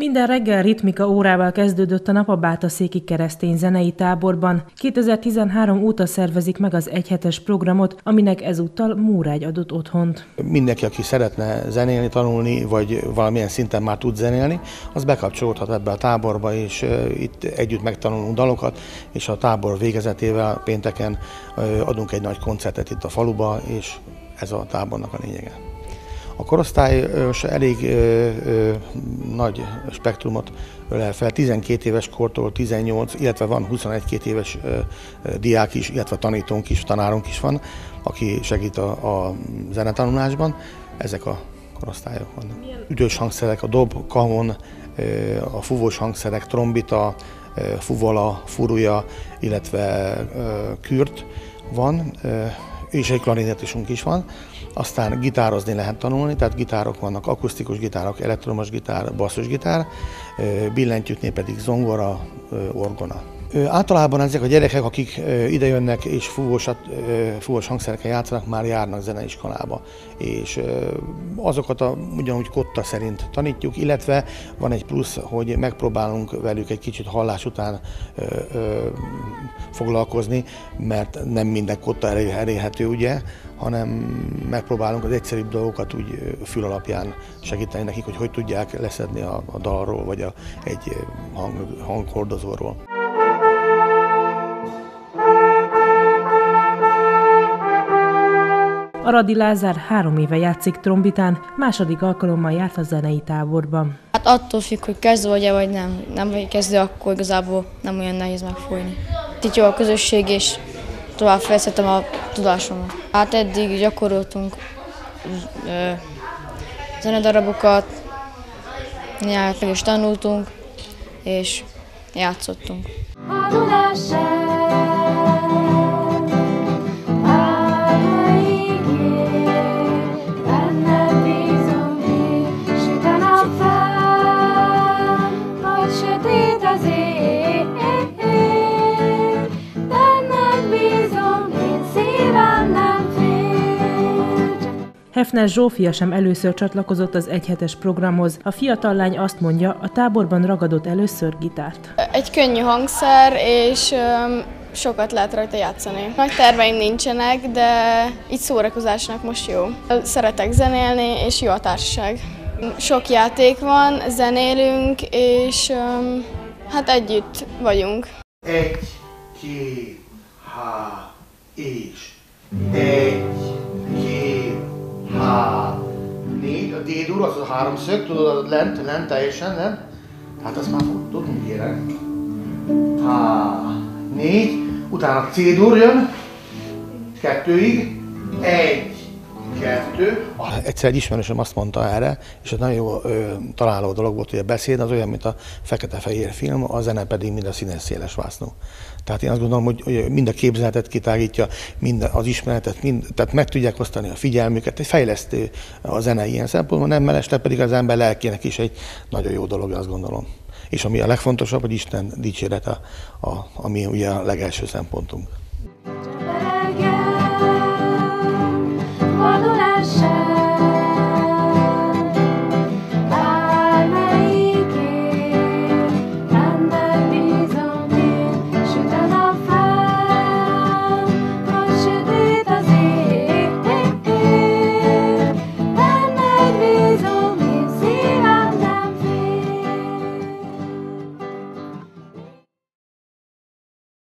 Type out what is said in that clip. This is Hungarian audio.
Minden reggel ritmika órával kezdődött a nap a Bátaszéki Keresztény Zenei Táborban. 2013 óta szervezik meg az egyhetes programot, aminek ezúttal Mórágy adott otthont. Mindenki, aki szeretne zenélni, tanulni, vagy valamilyen szinten már tud zenélni, az bekapcsolódhat ebbe a táborba, és itt együtt megtanulunk dalokat, és a tábor végezetével pénteken adunk egy nagy koncertet itt a faluba, és ez a tábornak a lényege. A korosztály elég nagy spektrumot ölel fel, 12 éves kortól 18, illetve van 21-22 éves diák is, illetve tanítónk is, tanárunk is van, aki segít a zenetanulásban. Ezek a korosztályok vannak. Üdvös hangszerek, a dob, kahon, a fúvós hangszerek, trombita, fuvola, furúja, illetve kürt van, és egy klarinetisunk is van. Aztán gitározni lehet tanulni, tehát gitárok vannak, akusztikus gitárok, elektromos gitár, basszusgitár, billentyűknél pedig zongora, orgona. Általában ezek a gyerekek, akik idejönnek és fúvós hangszerekkel játszanak, már járnak zeneiskolába, és azokat ugyanúgy kotta szerint tanítjuk, illetve van egy plusz, hogy megpróbálunk velük egy kicsit hallás után foglalkozni, mert nem minden kotta elérhető, ugye, hanem megpróbálunk az egyszerűbb dolgokat úgy fül alapján segíteni nekik, hogy tudják leszedni a dalról, vagy egy hanghordozóról. Aradi Lázár 3 éve játszik trombitán, második alkalommal járt a zenei táborban. Hát attól függ, hogy kezdő vagy-e, vagy nem. Nem vagy kezdő, akkor igazából nem olyan nehéz megfogni. Itt jó a közösség, és tovább fejlesztettem a tudásomat. Hát eddig gyakoroltunk zenedarabokat, nyelvet meg is tanultunk, és játszottunk. Hefner Zsófia sem először csatlakozott az egyhetes programhoz. A fiatal lány azt mondja, a táborban ragadott először gitárt. Egy könnyű hangszer, és sokat lehet rajta játszani. Nagy terveim nincsenek, de így szórakozásnak most jó. Szeretek zenélni, és jó a társaság. Sok játék van, zenélünk, és hát együtt vagyunk. 1, 2, há, és 1, 2, há, 4, a D-dur, az a háromszög, tudod, lent, teljesen lent. Tehát azt már tudunk, kérek. Há, 4, utána C-dur jön, 2-ig, 1, 2. Egyszer egy ismerősöm azt mondta erre, és ez nagyon jó találó dolog volt, hogy a beszéd az olyan, mint a fekete-fehér film, a zene pedig mind a színes széles vásznú. Tehát én azt gondolom, hogy mind a képzeletet kitágítja, mind az ismeretet, tehát meg tudják osztani a figyelmüket, egy fejlesztő a zene ilyen szempontból, nem mellesleg pedig az ember lelkének is egy nagyon jó dolog, azt gondolom. És ami a legfontosabb, hogy Isten dicsérete, ami ugye a legelső szempontunk.